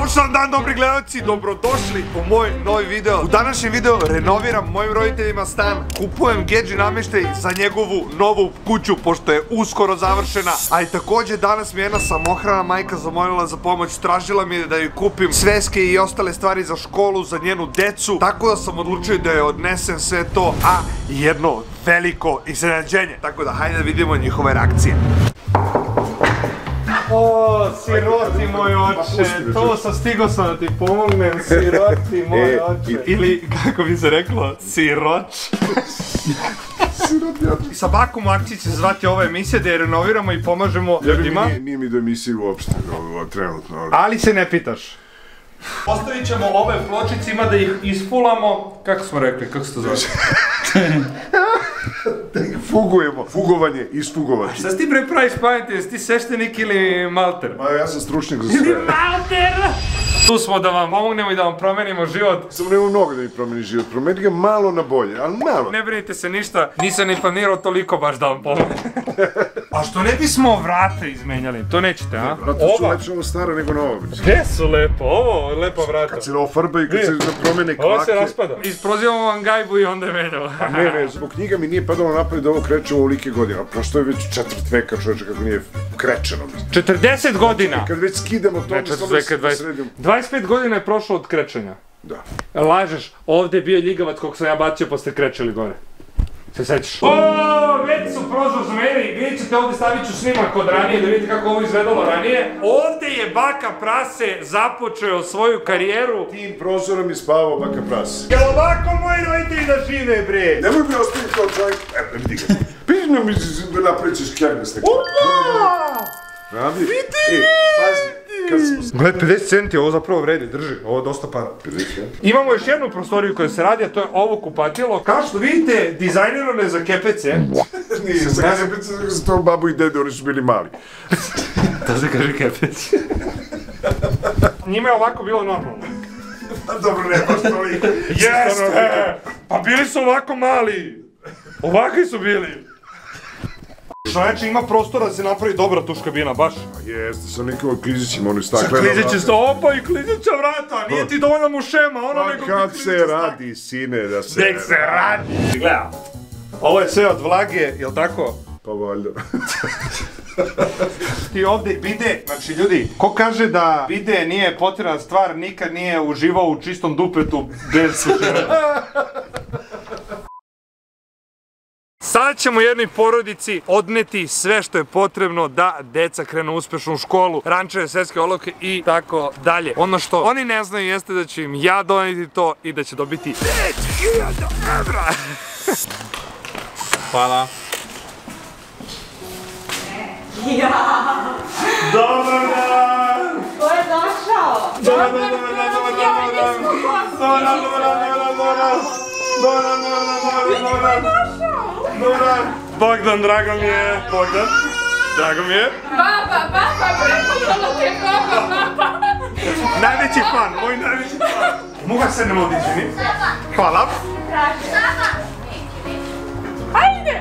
Dobar sam dan, dobri gledalci, dobrodošli u moj novi video. U današnjem videu renoviram mojim roditeljima stan, kupujem Gedži namještaj za njegovu novu kuću, pošto je uskoro završena. A i također danas mi jedna samohrana majka zamolila za pomoć, tražila mi je da joj kupim sveske i ostale stvari za školu, za njenu decu. Tako da sam odlučio da joj odnesem sve to, a jedno veliko iznenađenje. Tako da hajde da vidimo njihove reakcije. O, siroti moj oče, to sam stigao sam da ti pomognem, siroti moj oče. Ili, kako bi se reklo, siroč. Sa bakom u akciji će se zvati ova emisija da je renoviramo i pomažemo ljudima. Nije mi do emisije uopšte, trenutno. Ali se ne pitaš. Postavit ćemo ove pločice, ima da ih isfulamo. Kako smo rekli, kako se to zove? Da ih fugujemo. Fugovanje, isfugovati. Šta si ti bre praviš pameti, jesi ti sveštenik ili malter? Ma ja sam stručnjak za sve. Ili malter! Tu smo da vam pomognemo i da vam promenimo život. Samo nema mnogo da mi promeni život, promeni ga malo na bolje, ali malo. Ne brinite se ništa, nisam ni planirao toliko baš da vam pomognem. A što ne bismo vrata izmenjali, to nećete, a? Vrata su lepše ovo stara nego novo. Gde su lepo, ovo je lepa vrata. Kad se ovo farba i kad se promene kvake. Ovo se raspada. Isprozivamo vam gajbu i onda je menjamo. Ne, zbog knjiga mi nije padalo napad da ovo krećemo ovolike godina. Prošto je već četvrt veka, čovječe, kako nije krečeno. 40 godina! Kad već skidamo to, ne, 25 godina je prošlo od krečenja. Da. Lažeš, ovdje je bio ljigavac kog sam ja bacio pa ste krečeli gore. Se sećaš? Oooo, već su prozor zmeri, vidjet ćete ovdje, stavit ću snimak od ranije da vidite kako ovo izgledalo ranije. Ovdje je Baka Prase započeo svoju karijeru. Tim prozorom je spavao Baka Prase. Jel ovako moji roditelji da žive, bre? Nemoj mi ostaviti kao čovjek, vidi ga. Pižno mi da naprećeš kjerne s nekom. Radi? Vidi! Pazi, gled, 50 centi, ovo zapravo vredi, drži, ovo je dosta para. 50 centi? Imamo još jednu prostoriju koja se radi, a to je ovo kupatilo. Kao što vidite, dizajnirano je za kepece. Nije, za kepece, za to babu i dede, oni su bili mali. To se kaže kepec. Njima je ovako bilo normalno. Dobro, ne, baš toliko. Jeste! Pa bili su ovako mali. Ovakvi su bili. Čovječe, ima prostora da se napravi dobra tuš kabina, baš. Jeste, sa nekim klizićima, oni stakleno vrata. Sa kliziće, opa i klizića vrata, nije ti dovoljna mu šema, ono nego ti kad klizića se radi, sine, da se radi. Nek se radi. Gledam, ovo je sve od vlage, jel tako? Pa valjda. Ti ovdje bide, znači ljudi, ko kaže da bide nije potrebna stvar, nikad nije uživao u čistom dupetu bez sušenja. Sada ćemo jednoj porodici odneti sve što je potrebno da deca krenu uspešno u školu, rančeve, svetske olovke i tako dalje. Ono što oni ne znaju jeste da ću im ja doneti to i da će dobiti 5.000 evra. Hvala. Ja! Dobar dan! Ko je došao? Dobar dan! Bogdan, drago mi je. Bogdan, drago mi je. Baba, prepoznala te baba. Najveći fan, moj najveći fan. Mogu da sednem ovdje, izvini? Hvala. Hajde!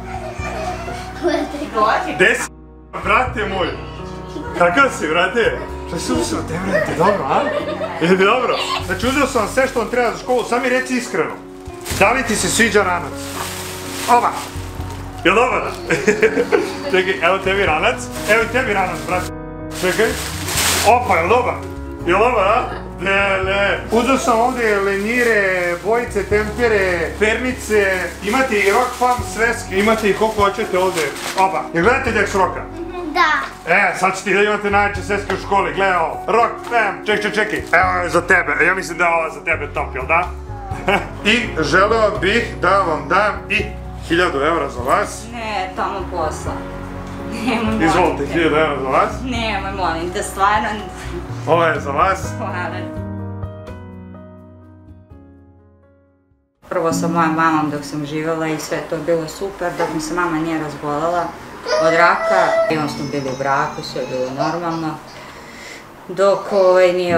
Gde si, brate moj? Kakav si, brate? Šta si uzeo te, brate, dobro, a? Je ti dobro? Znači, uzeo sam vam sve što vam treba za školu, sam mi reci iskreno. Da li ti se sviđa ranac? Oba! Jel dobar? Čekaj, evo tebi ranac. Evo i tebi ranac, brate. Čekaj. Opa, jel dobar? Jel dobar, a? Ne. Uzeo sam ovdje lenjire, bojice, tempere, pernice. Imate i Rock Farm sveske. Imate i koliko hoćete ovdje. Opa, jel gledate Dex Rocka? Da. Sad ćete da imate najveće sveske u školi. Gledaj ovo. Rock Fam. Čekaj. Evo je za tebe. Ja mislim da je ovo za tebe top, jel da? I želeo bih da vam dam i 1000 evra za vas. Ne, tamo posla. Nemoj, molim te. Izvolite, 1000 evra za vas. Nemoj, molim te, stvarno. Ovo je za vas. Hvala. Prvo sa mojom mamom dok sam živjela i sve to je bilo super, dok mi se mama nije razbolela od raka. I onda smo bili u braku, sve je bilo normalno. Dok nije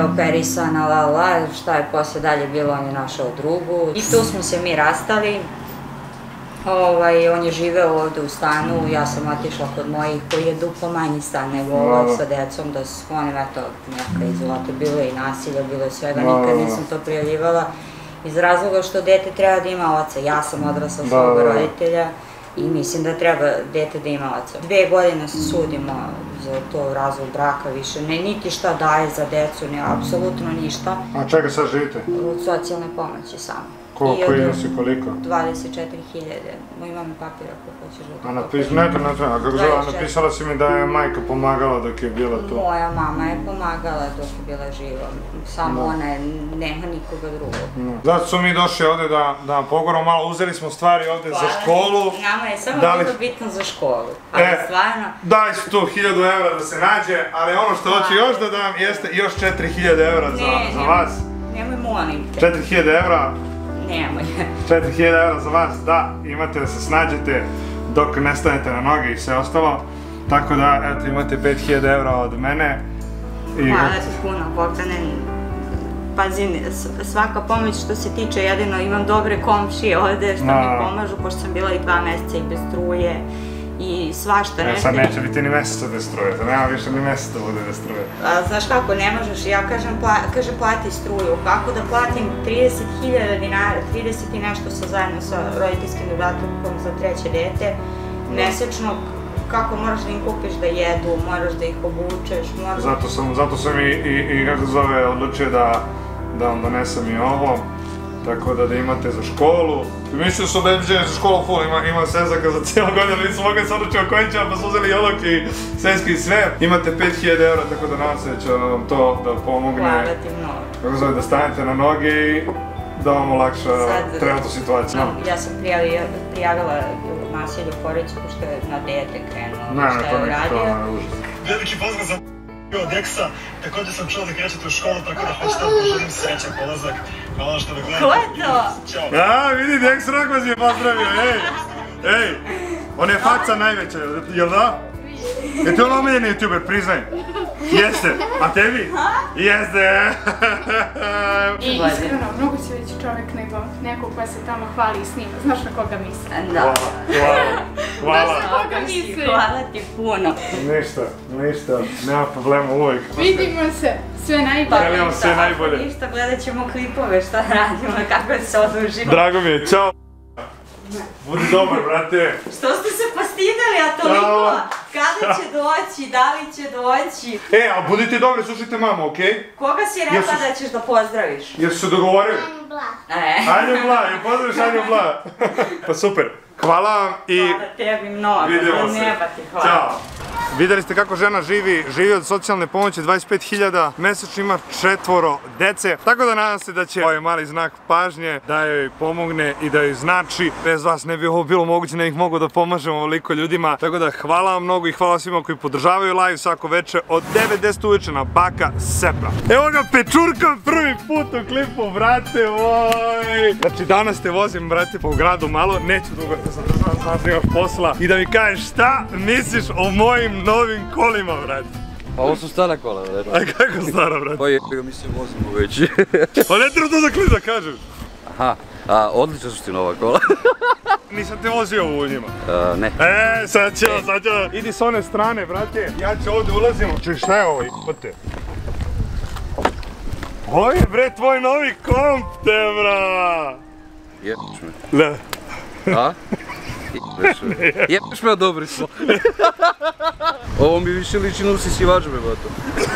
operisana, šta je posle dalje bilo, on je našao drugu. I tu smo se mi rastali. On je živeo ovde u stanu, ja sam otišla kod mojih koji je duplo manji stan nego ovo sa decom, da su oni, eto, neka izolata, bilo je i nasilja, bilo je svega, nikad nisam to prijavljivala iz razloga što dete treba da ima oca. Ja sam odrasla svog roditelja i mislim da treba dete da ima oca. 2 godine se sudimo za to razvod braka, više ne niti šta daje za decu, ne apsolutno ništa. A čega sad živite? Od socijalne pomoći samo. Koliko iznosi, koliko? 24.000, imam papir ako hoćeš da to pokažem. Ne treba, a kako zove, napisala si mi da je majka pomagala dok je bila tu. Moja mama je pomagala dok je bila živa, samo ona je, nema nikoga drugog. Zato su mi došli ovde da vam pogoramo malo, uzeli smo stvari ovde za školu. Nama je samo bilo bitno za školu, ali stvarno... Daj su tu 1000 evra da se nađe, ali ono što hoću još da dam jeste još 4000 evra za vas. Nemoj, molim te. 4000 evra. Nemoj. 4000 evra za vas, da, imate da se snađete dok ne stanete na noge i sve ostalo. Tako da, eto, imate 5000 evra od mene. Hvala ti puno, Bogdane. Pazi, svaka pomoć što se tiče, jedino imam dobre komšije ovde što mi pomažu, pošto sam bila i 2 meseca i bez struje i svašta nešto. Sad neće biti ni meseca bez struje, da nema više ni meseca bude bez struje. Znaš kako, ne možeš, ja kažem plati struju, kako da platim 30.000 dinara, 30 i nešto zajedno sa roditeljskim dodatkom za 3. dete, mesečno, kako moraš da im kupiš da jedu, moraš da ih obučeš, moraš... Zato sam i kako zove, odlučio da vam donesem i ovo. Tako da imate za školu. Mislio da su obezbeđeni za školu full, ima sezaka za cijelu godinu, nisu mogli se odlučiti o kojim će vam, pa su uzeli jolok i seski i sve. Imate 5000 evra, tako da nadam se da će vam to da pomogne. Hvala ti mnogo. Kako zove, da stanete na noge i da vam olakša trenutnu situaciju. Ja sam prijavila nasilje u porodici, pošto je na dete krenuo, što je uradio. Veliki pozdrav za od Eksa, također sam čuo da krećete u školu, tako da hoćete da poželim srećan polazak. Hvala što me gledate. Ko je to? Ćao. Vidi, Eks Rock vas je pozdravio, ej! On je faca najveća, jel da? Je ti on omiljeni youtuber, priznaj? Jeste, a tebi? Jeste! I iskreno, mnogo si veći čovjek nego neko koja se tamo hvali i snima. Znaš na koga misli? Da. Hvala. Znaš na koga misli? Hvala ti puno. Ništa, nema problema uvijek. Vidimo se, sve najbolje. Želim sve najbolje. Ništa, gledat ćemo klipove, šta radimo, kako se odužimo. Drago mi je, čao. Budi dobar, brate. Što ste se postidali, a toliko? Kada će doći, da li će doći? A budite dobri, slušajte mamu, okej? Koga si rekla da ćeš da pozdraviš? Jesu se dogovorili? Anju Bla. Anju Bla, je pozdraviš Anju Bla. Pa super. Hvala vam i... Hvala tebi mnogo. Vidimo se. Neba ti hvala. Ćao. Videli ste kako žena živi od socijalne pomoći, 25.000, mesečno ima 4 dece, tako da nadam se da će ovaj mali znak pažnje da joj pomogne i da joj znači. Bez vas ne bi ovo bilo moguće, ne bih mogao da pomažem ovoliko ljudima, tako da hvala vam mnogo i hvala svima koji podržavaju live svako večer od 9:10 uveče na Baka Sepra. Evo ga Pečurka prvi put u klipu, brate, oj! Znači danas te vozim, brate, po gradu malo, neću dugo te zadržavam, znam da imaš posla i da mi kažeš šta misliš o mojim novim kolima, brate. Pa ovo su stara kola, brate. A kako stara, brate? Pa jebe ga, mi se vozimo već. Pa ne treba to za klip da kažeš. Aha, odlično su ti nova kola. Nisam te vozio u njima. Ne. Sad ćemo. Idi s one strane, brate. Ja ću ovdje ulazim. Čuj, šta je ovo, jebote? Ovo je, bre, tvoj novi komp, te, bra. Jebeš me. Da. A? Jebeš me, dobri smo. Ovo mi više liči na usisivač, bre, bato.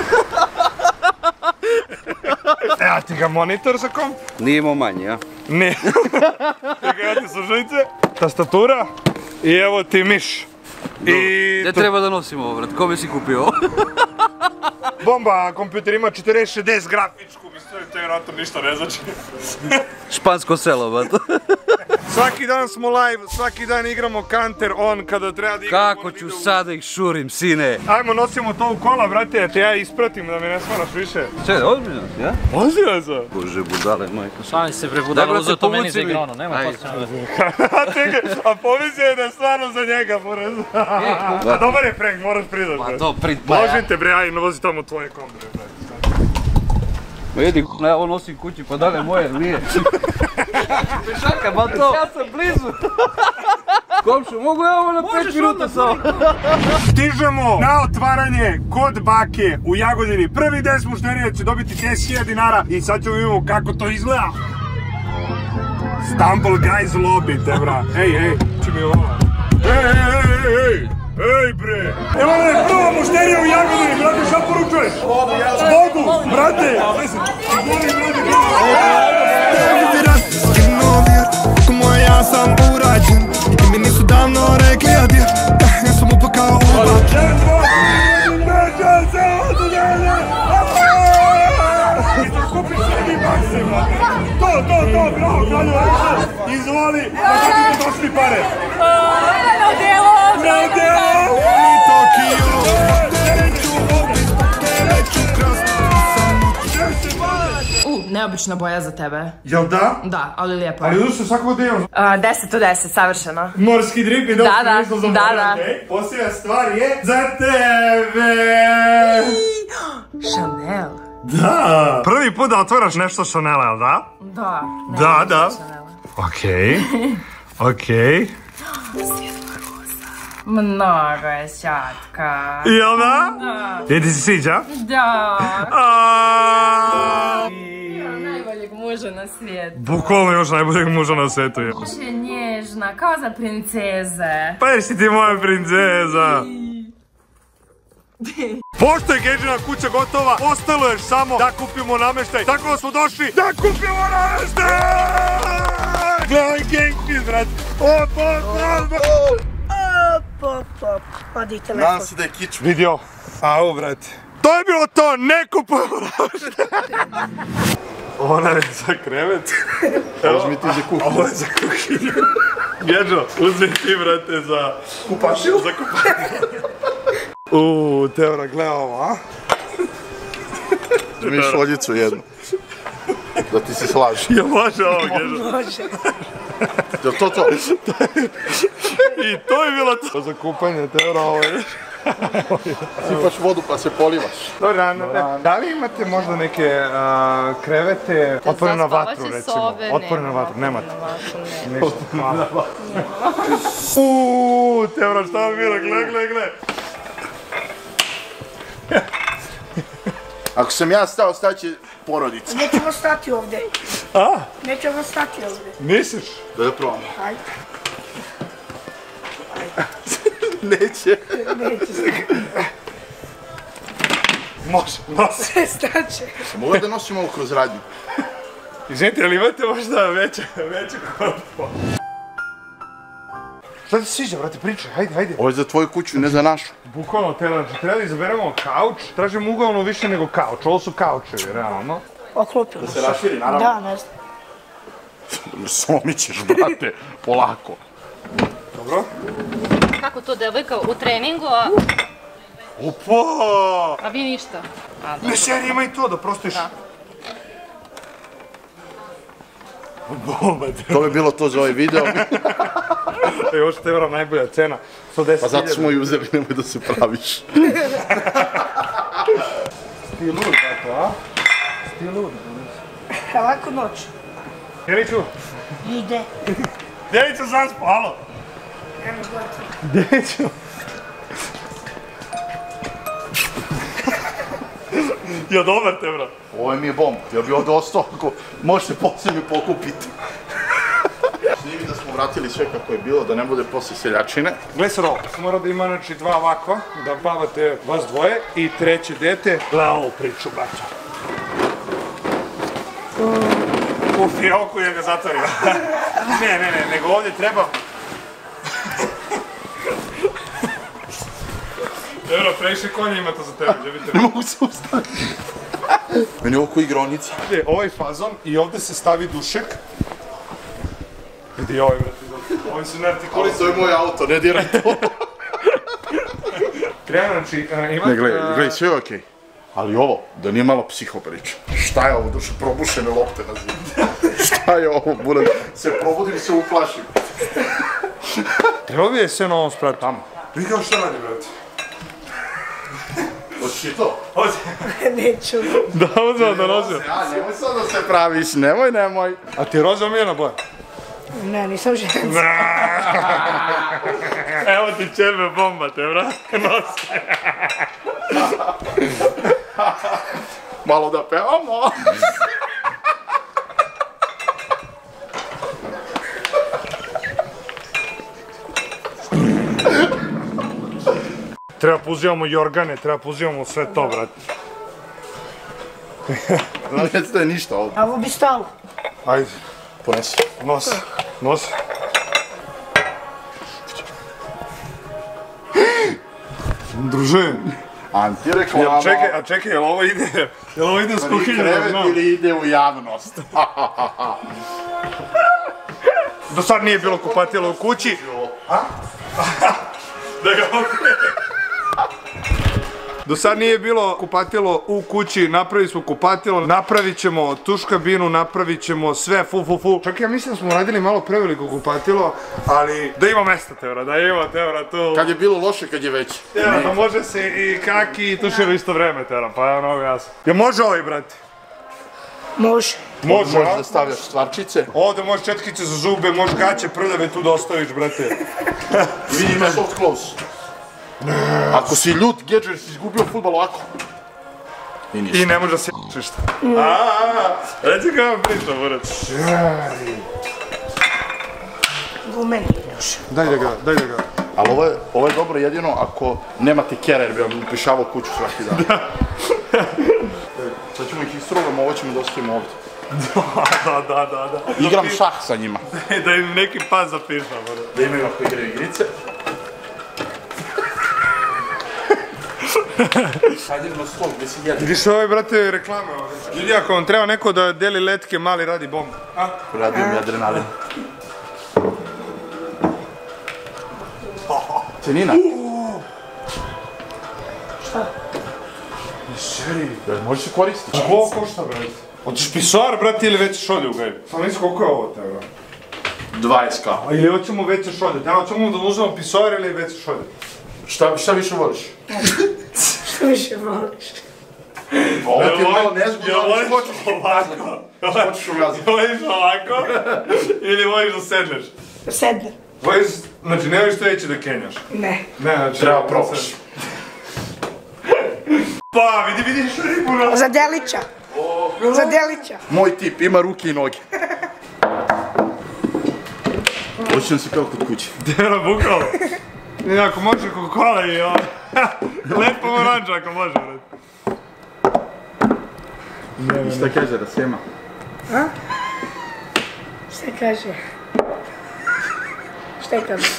A ti ga monitor za komp? Nije imao manji, a? Ne. Čekaj, ti slušalice, tastatura i evo ti miš. Ne treba da nosimo ovo, brat, kome si kupio ovo? Bomba, kompjuter ima 4060 grafičku, mislim, te vjerojatno ništa ne znači. Špansko selo, bato. Svaki dan smo live, svaki dan igramo Counter on kada treba da igramo. Kako ću sada ih šurim, sine? Ajmo, nosimo to u kola, brate, da te ja ispratim, da mi ne smaraš više. Čekaj, ozbiljno si, ja? Ozbiljno sam. Bože, budale, majko. Sami se prebudali, uzeo to meni za igronu, nema posljedno. A pomislio je da je stvarno za njega, porez. A dobar je prank, moraš priznat. Pa to, Možem te, bre, aj, vozi tamo tvoje kombre, brate. Ma jedi, ja ovo nosim kući, pa da li je moje, nije. Pešaka, ba to! Ja sam blizu! Komšu, mogu ja ovo na 5 minuta samo? Stižemo na otvaranje kod bake u Jagodini. Prvi 10 mušterija će dobiti 10.000 dinara i sad ćemo vidjeti kako to izgleda. Stumble Guys lobby, te bra. Ej, či mi ovo? Ej bre! Evo je prva mušterija u Jagodini, brate, šta poručuješ? Vodu, brate! Ja sam urađen i mi nisu davno rekli adir. Ja sam upakao ubačen. Neće se odudene! I to kupiš sebi bakse, brate! To, bravo, kralju, izvoli, na kako ti došli pare? Na delo! Na delo! Neobična boja za tebe. Jel da? Da, ali lijepo. Ali uzeš svakog deo? 10 od 10, savršeno. Morski drip i dobro Da. mislo za mora. Posljednja stvar je za tebe! Chanel. Da! Prvi put da otvaraš nešto Chanela, jel da? Da. Da. Okej. Mnogo je šatka. Jel da? Da. Jel ti se sviđa? Da. Najboljeg muža na svijetu. Bukvalno još najboljeg muža na svijetu je. Još je nježna, kao za princeze. Pa jer si ti moja princeza. Pošto je Gedžina kuća gotova, ostalo je samo da kupimo namještaj. Tako da smo došli da kupimo namještaj! Gledaj Genghis, brat! Odi telefon. Nadam se da je kič vidio. Au, brate. To je bilo to, ne kupujemo namještaj. Ona je za krevet. Uzmi ti za kuhinju. Ovo je za kuhinju. Gedžo, uzmi ti, brate, za kupašiju. Za kupašiju. Teora, gledaj ovo, a? Uzmi šoljicu jednu. Da ti se slaži. Jel može ovo, Gedžo? Može. Jel to? I to je bilo to. Za kupanje, Teora, ovo je. Sipaš vodu pa se polivaš. Dobro, da li imate možda neke krevete otvorene na vatru, recimo? Otvorene na vatru, nemate? Nema. Teora, šta vam bilo? Gle. Ako sam ja stao, staće porodica. Nećemo stati ovdje. A? Nećemo stati ovdje. Misliš? Da probamo. Ajde. Neće. Može. Staće. Mogu da nosimo ovo kroz radnju? Izvinite, ali imate možda veće korpo? Šta ti sviđa, brate, pričaj, hajde. Ovo je za tvoju kuću, ne za našu. Bukvalno, treba da izaberemo kauč, tražimo uglavnom više nego kauč, ovo su kaučevi, realno. Oklopimo se. Da se raširi, naravno. Da, ne znam. Slomit ćeš, brate, polako. Dobro. Kako to devojka u treningu, Opa! a vi ništa? Ne, šeri, ima i to, da prostiš. Bomba, To bi bilo to za ovaj video. Još €100 najbolja cena, 110.000. Pa zato smo i uzeli, nemoj da se praviš. Ti lud, tako, a? Ti lud. Lako noć. Djeliću? Ide. Djeliću, zaspo, alo? Nemo gledati. Djeliću? Ja dobar te, bro. Ovo mi je bomba, ja bi ovdje ostao, ako možete poslije mi pokupiti. Snimi da smo vratili sve kako je bilo, da ne bude poslije seljačine. Gle sad ovo, mora da ima znači 2 ovakva, da bavate vas dvoje i treće dete. Gle ovu priču, braća. U fioku je ga zatvorio. Ne, nego ovdje treba... Evo, previše konja ima to za tebe, gdje vidite? Ne mogu se ustaviti. Meni je ovo ko igronica. Ovaj fazon i ovdje se stavi dušek. Vidi ovaj, brati, ovi su neartikulisani. To je moj auto, ne diraj to. Treba, znači, imate... Ne, gledaj, sve je okej. Ali ovo, da nije malo psihopriča. Šta je ovo, duše probušene lopte na zidu? Šta je ovo, buraz? Se probudim, se uplašim. Treba bi je sve na ovom spratu tamo. Vidi kao šta radi, brati. Hoćeš i to? Hoće. Neću. Da, uzmem da rozio. Nemoj sad da se praviš, nemoj. A ti je roza omiljena boja? Ne, nisam žena. Evo ti ćebe bomba, te vrate nosi. Malo da pevamo. Treba pozivamo i organe, treba pozivamo sve to, brate. Nećete ništa ovdje. A ovo bi stalo. Ajde. Ponesi. Nosi. Nosi. Druže. Antireklama. Čekaj, jel ovo ide s kuhinje? Krevet ili ide u javnost? Do sad nije bilo kupatilo u kući. Do sad nije bilo kupatilo u kući, napravili smo kupatilo, napravit ćemo tuš kabinu, napravit ćemo sve, full. Čak ja mislim da smo radili malo preveliko kupatilo, ali da ima mesta Tevra, tu. Kad je bilo loše, kad je veće. Da može se i kaki i tušer u isto vreme Tevra, pa je mnogo jasno. Ja može ovaj, brate? Može. Može da stavljaš stvarčice. Ovdje može četkice za zube, može gaće prljave tu da ostaviš, brate. I vidi ima soft close. Ako si ljut, Gedžer, si izgubio fudbal ovako. I ništa. I ne može da se ništa. Reci kako vam pričam, morat. Gumeni još. Daj da ga. Ali ovo je dobro jedino ako nemate kera jer bi vam upišavao kuću svaki dan. Sad ćemo ih istrugamo, ovo ćemo da ostavimo ovdje. Da. Igram šah sa njima. Da im neki pas zapišam, morat. Da imaju ako igraju igrice. Hajde na stol gdje si jede. Vidiš ovaj, brate, reklame ovdje. Ljudi, ako vam treba neko da deli letke, mali radi bomba. Radio mi adrenalin. Cenina. Šta? Seri. Može se koristiti. Koliko košta, brate? Hoćeš pisoar, brate, ili veće šolje u gajbi? Samo nisi koliko je ovo, te, bro? 20k. A ili hoćemo veće šolje? Te hoćemo da uzmemo pisoar ili veće šolje? Šta više voliš? Što više voliš? Ovo ti je malo nezgodno, ali hoćeš ovako? Hoćeš u gazu. Voliš ovako? Ili voliš da sedneš? Da sednem. Voliš, znači ne voliš što veće da kenjaš? Ne. Ne, znači... Treba probaš. Pa, vidiš ribu na... Za delića. Za delića. Moj tip, ima ruke i noge. Hoću si kao kod kuće. Dera, bukalo. Ako može Coca-Cola i ovo. Lepo oranđa ako može, brate. I šta kaže da se ima? A? Šta kaže? Šta je kaže?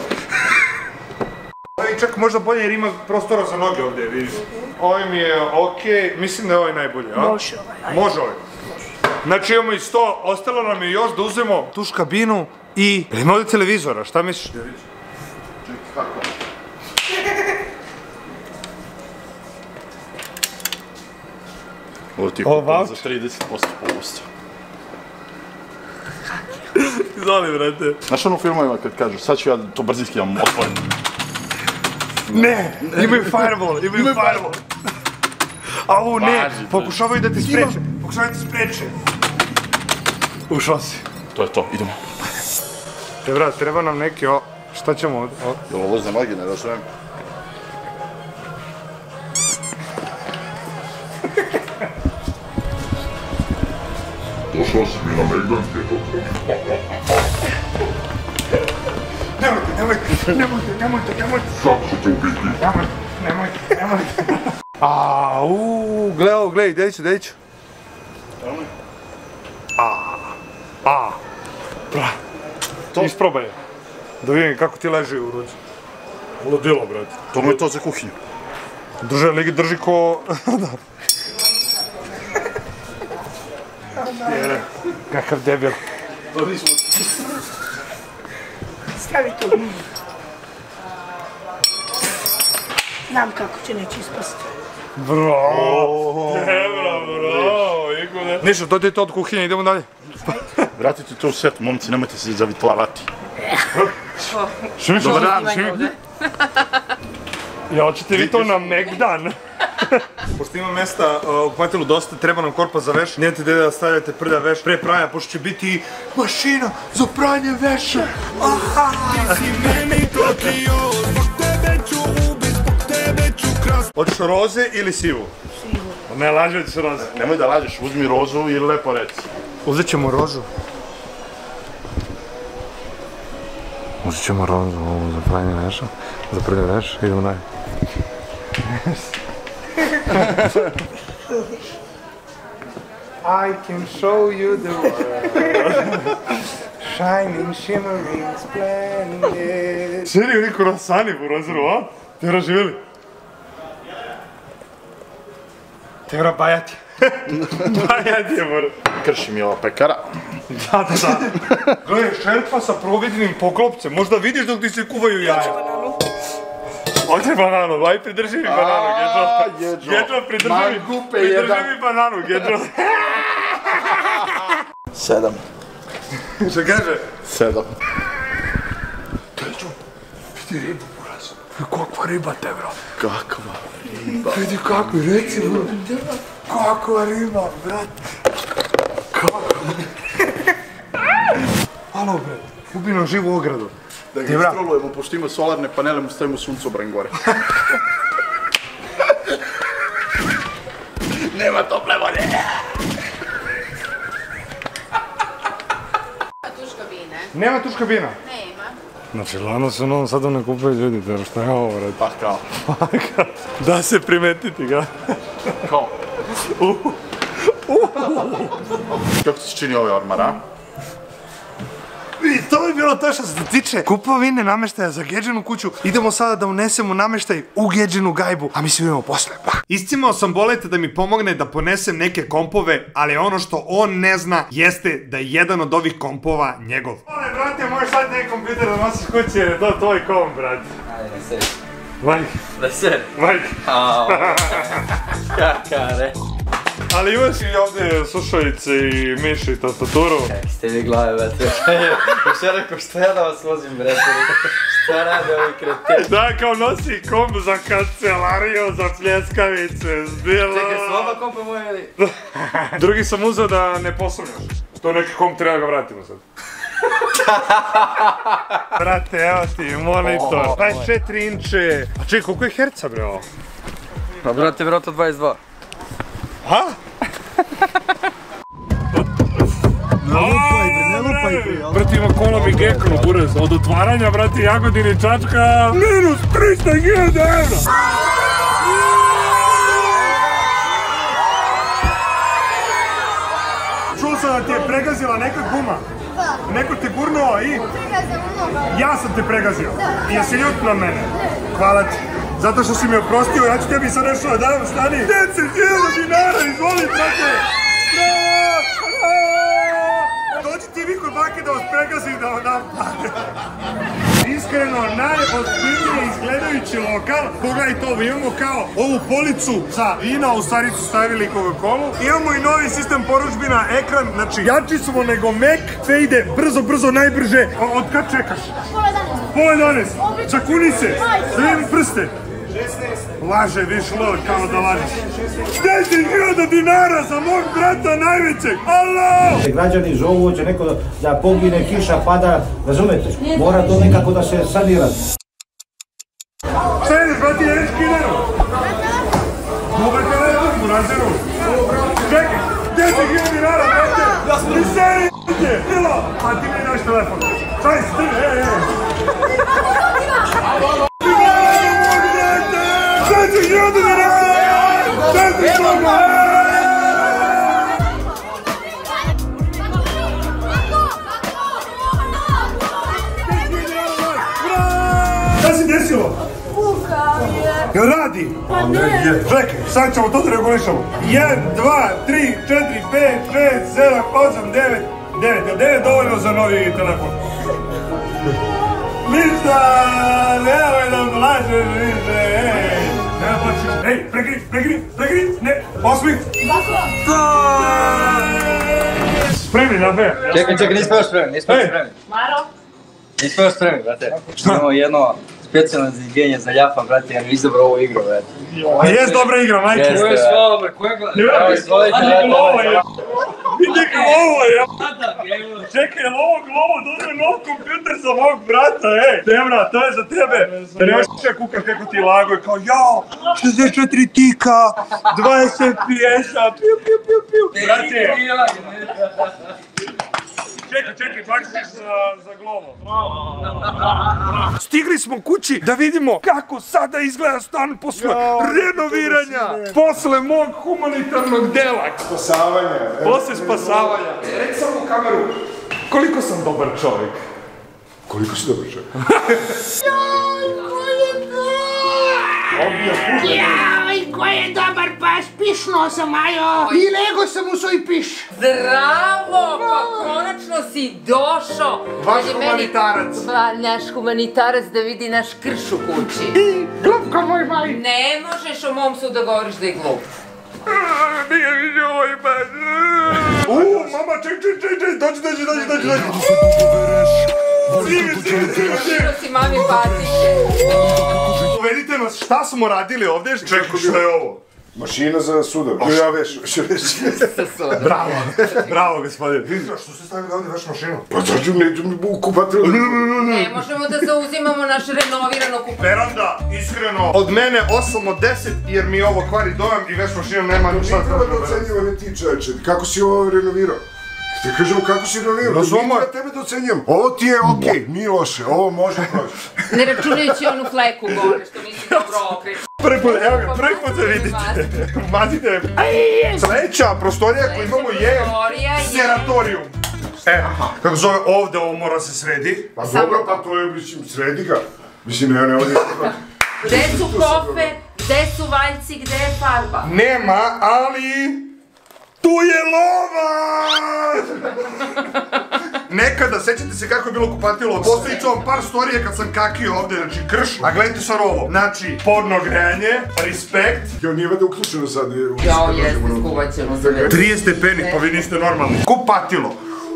Ovo čak možda bolje jer ima prostora za noge ovdje, vidiš. Ovo mi je okej, mislim da je ovaj najbolji, a? Može ovaj. Može ovaj. Znači imamo i 100, ostalo nam je još da uzmemo tuš kabinu i... Ima ovdje televizora, šta misliš? Čekaj, kako? Ovo ti je kupon za 30% popusta. Izvoli, brate. Znaš ono u filmovima kad kažu, sad ću ja to brzinski vam otvorim. Ne, imaju fireball. A ovo ne, pokušavaju da ti spreče. Ušao si. To je to, idemo. Te brat, treba nam neki, šta ćemo ovdje? Jel ovo za noge, ne razumijem? Došao si mi na Megdan, Nemojte. Sad ću te ubiti. Nemojte. Gledaj, gdje ću? Isprobaj je. Da vidim kako ti leži u ruci. Ludilo, brate. To mu je to za kuhinju. Drži ko... Kakav debil. Stavi tu. Znam kako će neće ispasti. Bravo! Ništa, to je to od kuhinje, idemo dalje. Vratite to u svet, momci, nemojte se zavitlavati. Dobar dan, ja, hoćete vi to na Megdan? Pošto ima mesta u patilu dosta, treba nam korpa za veš. Nemojte da stavljate prlja veš pre pranja, pošto će biti mašina za pranje veša. Hoćeš roze ili sivu? Sivu. Ne laži, hoćeš roze. Nemoj da lažeš, uzmi rozu i lepo reci. Uzet ćemo rožu. Uzet ćemo rozu za pranje veša, za prlja veš, idemo dalje. I can show you the world. Shining, shimmering, splendid. Серио, ни корасани по розеру, а? Те разживели? Те бајати. Бајати je mora. Krši mi ova pekara. Da. Gledaj, šerpa sa provednim poklopcem. Možda vidiš dok ti se kuvaju jaja. Oće bananu, aj pridrži mi bananu, Gedžo. Gedžo, pridrži mi bananu, Gedžo. 7. Što kaže? 7. Gedžo, vidi ribu, buraz. Kakva riba te, bro. Kakva riba? Vidi kakva, reci, bro. Kakva riba, brat. Kakva. Alo, bro. Ubi nam živu ogradu. Da ga instalujemo, pošto ima solarne panele, mu stavimo suncobran gore. Nema tople vode! Nema tuš kabina? Nema. Znači, lano se u Novom Sadu ne kupaju ljudi, da šta je ovo, red? Pa kao. Da se primetiti ga. Kao? Kako se čini ovaj ormar, a? I to bi bilo to što se tiče kupovine nameštaja za Gedžinu kuću. Idemo sada da unesemo nameštaj u Gedžinu gajbu, a mi se vidimo posle. Iscimao sam Boleta da mi pomogne da ponesem neke kompove, ali ono što on ne zna jeste da je jedan od ovih kompova njegov. Ole, brate, možeš sad neki kompjuter da nosiš kući jer je to tvoj komp, brate. Ajde, ne sedi. Vajk. Da sedi. Vajk. Kakare. Ali imaš i ovdje slušalice i miš i tastaturu. Kak ste vi glave, brate. Još ja rekao, što ja da vas vozim, brate? Šta rade ovi kreteni? Da, kao nosi komp za kancelariju, za pljeskavice, zdjela. Čekaj, su oba kompa moje ili? Drugi sam uzeo da ne posumnjaš. To neki komp treba ga vratimo sad. Brate, evo ti monitor, 24 inče. A čekaj, koliko je herca, bre, ovo? Pa, brate, vjerojatno 22. Ha? Ne lupaj bre, brate, ima kola mi geknu, buraz. Od otvaranja, brate, Jagodini čačka minus 300.000 evra. Čuo sam da ti je pregazila neka guma. Neko te gurnuo i... Ja sam te pregazio. I jesi ljut na mene? Hvala ti. Zato što si mi oprostio, ja ću tebi sad nešto da dam, stani. 10.000 dinara, izvoli, brate! Dođi ti vi kod bake da vas pregazim da vam dam pare. Iskreno, najozbiljnije izgledajući lokal. Pogledaj to, mi imamo kao ovu policu za vina, u stvari su stavili Coca-Colu. Imamo i novi sistem porudžbina, ekran, znači jači smo nego Mac, sve ide brzo, najbrže. Od kad čekaš? Pola 11. Zakuni se, da vidim prste. 16. Laže, viš lol, kao da lažeš. 10.000 dinara za mog brata najvećeg, alo! Građani zovu, hoće neko da pogine, kiša pada, razumete? Mora to nekako da se sanira. Šta ideš, brati, jedeš kineru? Moga telefon mu naziru. Čekaj, 10.000 dinara, brate! Ti seri, j***te! Ilo! A ti mi daš telefon. Čaj, stini, Šta si desilo? Jel radi? Pa ne. Čekaj, sad ćemo to da regulišamo. 1, 2, 3, 4, 5, 6, 7, 8, 9. 9, je 9 dovoljno za novi telefon? Ništa, nemoj da blažeš više, ej. Nema plaćiš, ej, pregri, ne, osmi. Spremni na B. Čekaj, nismo još spremni, Maro? Nismo još spremni, brate. Imamo jedno specijalno za izbijanje za ljafa, brate, ja nisam dobro ovu igru, brate. A jes dobra igra, majke. Jeste, brate. Vidi glovo, ja. Čekaj, jel ovo glovo donio nov kompjuter za mog brata, ej. Debra, to je za tebe. Da nemaš še kukam kako ti lago je kao, jao, 64 tika, 20 FPS-a, piu, piu, piu, piu. Brate. Čekaj, baksiš za glovo. Stigli smo kući da vidimo kako sada izgleda stan posle renoviranja, posle mog humanitarnog dela. Spasavanja. Posle spasavanja. Reci samo u kameru, koliko sam dobar čovjek? Koliko si dobar čovjek? Jaj, ko je dobar pas, pišno sam, ajo! I lego sam u svoj piš. Zdravo, pa konačno si došao. Vaš humanitarac. Naš humanitarac da vidi naš krš u kući. Glupko moj maj. Ne možeš o mom su da govoriš da je glup. Nije više ovoj pas. Mama, ček, dođi. Sino si mami patike. Uvedite nas, šta smo radili ovdje? Čekaj, šta je ovo? Mašina za sudar. Ja veš. Bravo, gospodin. Što ste stavili ovdje vašu mašinu? Pa zađu, neću mi kupati. Ne možemo da zauzimamo naš renovirano kupac. Veranda, iskreno, od mene 8 od 10, jer mi ovo kvari dojam i veš mašinu nema ništa. Nije treba da ocenjivane ti, čovječe. Kako si ovo renovirao? Te kažemo kako si renovirao, nije treba tebe da ocenjujem. Ovo ti je okej, nije loše, ovo može proći. Ne računajući onu fleku gore, što mislim dobro okreći. Prvi put se vidite. Mazite. Sljedeća prostorija koju imamo je seratorijum. Kako zove ovdje, ovo mora se sredi. Pa dobro, pa to je, mislim, sredi ga. Mislim, ne ovdje. Gde su kofe, gde su valjci, gde je farba? Nema, ali... Tu je lova! Nekada, sećate se kako je bilo kupatilo, postavit ću vam par storije kad sam kakio ovdje, znači krš, a gledajte sad ovo, znači, podno grejanje, respekt. Jo, nije vada uključeno sad. Jao, jeste, skuvat ćemo se već. 30 stepeni, pa vi niste normalni. Kupatilo.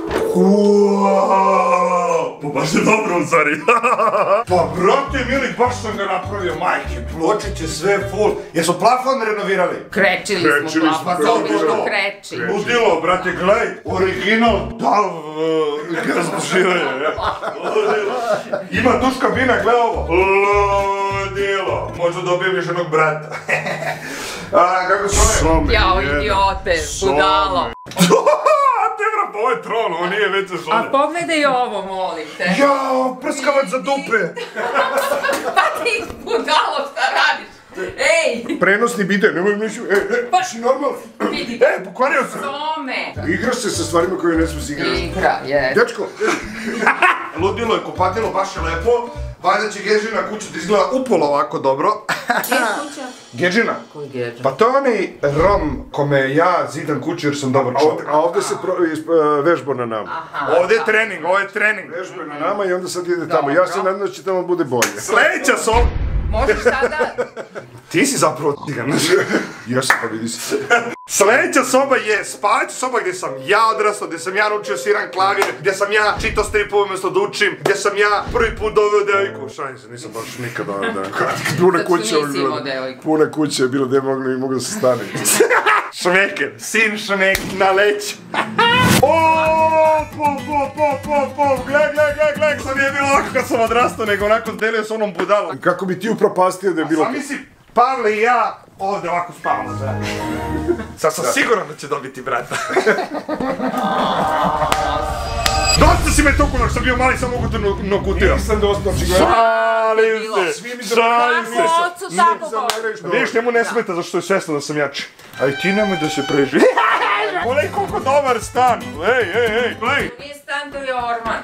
Pa baš je dobro u stvari. Pa brate mili, baš sam ga napravio, majke, pločiće, sve full. Jesu plafon renovirali? Krečili smo plafon, obično kreči. Ludilo, brate, gledaj, original DAV gazbuživanje. Ima tuš kabina, gledaj ovo. Ludilo, možda dobijem još jednog brata. Kako se one? Jao, idiote, budalo. Debra, pa ovo je tron, ovo nije već za šone. A pogledaj ovo, molim te. Jao, prskavac za dupe. Pa ti budalo, šta radiš? Ej! Prenosni bide, nemoj mišlju, si normalno. Vidi ga. Pokvario sam. Tome. Igraš se sa stvarima koje ne smo si igrati. Igra, jes. Dečko. Ludilo je, kupatilo, baš je lepo. Valjda će Geđina kuća da izgleda upola ovako dobro. Gdje je kuća? Geđina. Koji Geđina? Pa to je onaj Rom kome ja zidam kuću jer sam dobar čovjek. A ovdje se vežba na nama. Ovdje je trening, ovo je trening. Vežba je na nama i onda sad ide tamo. Ja se nadam da će tamo bude bolje. Sljedeća soba. Možeš sada... Ti si zapravo cigan. Jesam, pa vidi se. Sljedeća soba je spavaća soba gdje sam ja odrastao, gdje sam ja naučio sviran klavir, gdje sam ja čitao stripove umjesto da učim, gdje sam ja prvi put doveo devojku. Šalim se, nisam baš nikad doveo devojku. Puna kuća je bilo gdje mogu da se stane. Šmeker, sin šmek na leću. Gled, sad nije bilo ovako kad sam odrastao, nego onako delio s onom budalom. Kako bi ti upropastio da je bilo... Sam misli, Pavle i ja ovdje ovako spavamo. Sad sam siguran da će dobiti brata. Dosta si me tokuno, što sam bio mali, sam mogu te nokutio. Nisam dosta očigledno. Šalim se, šalim se. Ocu tako boli. Vidiš, njemu ne smeta zašto je svjesno da sam jači. A i ti nemoj da se preži. Gledaj koliko dobar stan. Ej, gledaj. Nije stan, to je orman.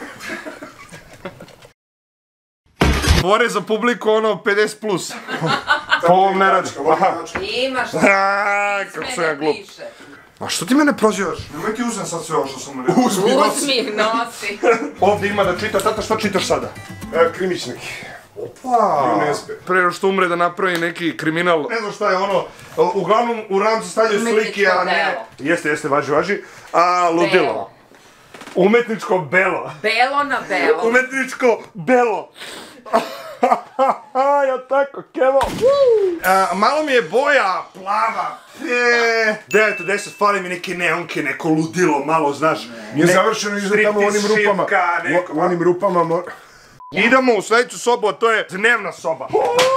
Bore za publiku ono 50+. Po ovom ne radi. Imaš kako sam ja glup. A što ti mene prozivaš? Nemoj ti uzem sad sve ovo što sam rekao. Uzmi, nosi. Ovdje ima da čita, tata što čitaš sada? Krimić neki. Opa! Prije što umre da napravi neki kriminal. Ne znam šta je ono, uglavnom u ramcu stavljaju slike, a ne... Jeste, važi. A ludilo. Umetničko belo. Belo na belo. Umetničko belo. Ja tako, kevo. Malo mi je boja plava. Gde se fali mi neke neonke, neko ludilo, malo, znaš. Nije završeno iza tamo u onim rupama. U onim rupama. Idemo u sledeću sobu, a to je dnevna soba.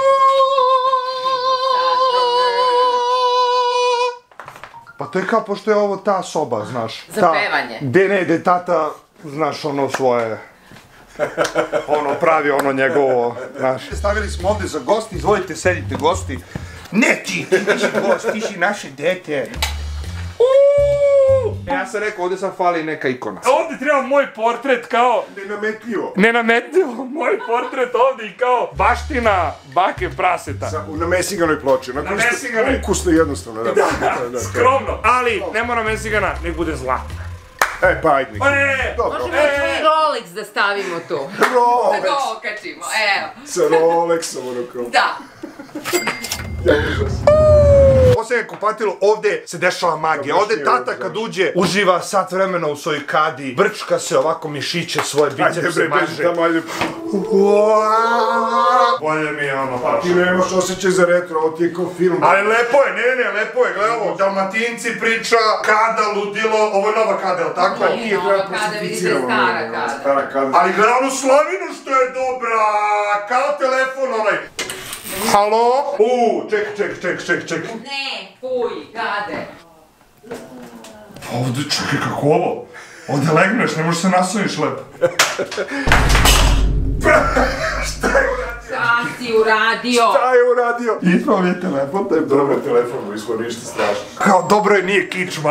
Pa to je kao, pošto je ovo ta soba, znaš. Za pevanje. Gde tata, znaš, ono svoje... Ono, pravi ono njegovo, znaš. Stavili smo ovde za gosti, izvolite, sedite gosti. Ne ti si gost, ti si naše dete. Ja sam rekao, ovde sad fali neka ikona. Ovde treba moj portret kao... Nenametljivo, moj portret ovde i kao baština bake praseta. Na mesiganoj ploči, na ukusno jednostavno. Da, skromno, ali ne mora mesigana, nek bude zlatna. Pa ajde neki. Možemo tvoj Rolex da stavimo tu. Rolex. Da ga okačimo, evo. Sa Rolexom ono kao. Da. Posljednje kupatilo, ovde se dešava magija. Ovde tata kad uđe, uživa sat vremena u svojoj kadi, brčka se ovako mišiće, svoje bicepse maže. Bolje mi je ono, pa. Ti nemaš osjećaj za retro, ovo ti je kao film. Ali lepo je, ne, lepo je, gledaj ovo, Dalmatinci priča, kada, ludilo, ovo je nova kada, jel tako? Nije nova kada, vidite, stara kada. Ali gledaj onu slavinu što je dobra, kao telefon onaj. Halo? Ček. Ne, fuj, gade. Ovdje, čekaj, kako ovo? Ovdje legneš, ne možeš se nasloniš lepo. Šta je uradio? Šta si uradio? Šta je uradio? Ispao mi je telefon, to je dobro telefon, nismo ništa strašno. Kao dobro je, nije kičma.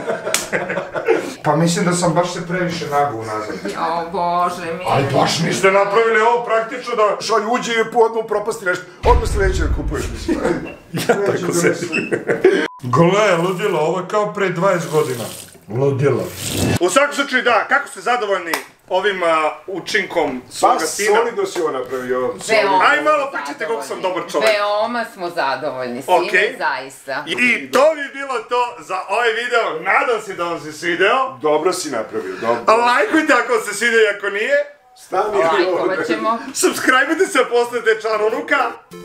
Pa mislim da sam baš se previše nago unazad. O Bože mi. Ali baš niste napravili ovo praktično da... Šalj, uđe i po odmah propasti nešto. Odmah sledeće da kupuješ, mislim. Ja tako sedim. Gle, ludilo, ovo je kao pre 20 godina. Ludilo. U svakom slučaju da, kako ste zadovoljni ovim učinkom svoga sina? Pa solido si ovo napravio. Aj malo pričajte koliko sam dobar čovjek. Veoma smo zadovoljni, sine, zaista. I to bi bilo to za ovaj video. Nadam se da vam se svideo. Dobro si napravio, dobro. Lajkujte ako se svidio i ako nije. Lajkovat ćemo. Subscribe-ite se, postanete član unuka.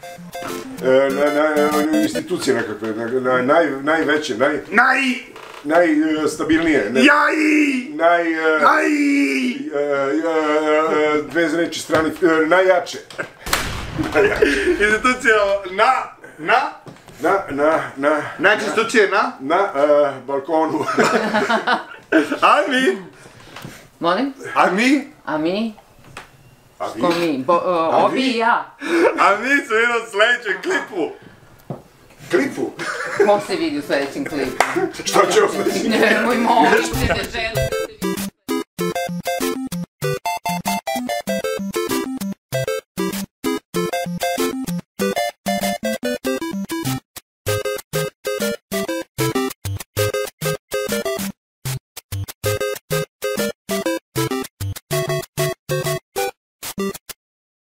Institucije nekakve, najveće, najstabilnije. Dve reči strani, najjače. Institucija Najjače institucije na balkonu. A mi? Molim? A mi? A mi? Ko mi? Obi i ja. A mi se vidimo u sljedećem klipu. Klipu? Ko se vidi u sljedećem klipu? Šta će u sljedećem klipu? Nemoj, molim se da želim.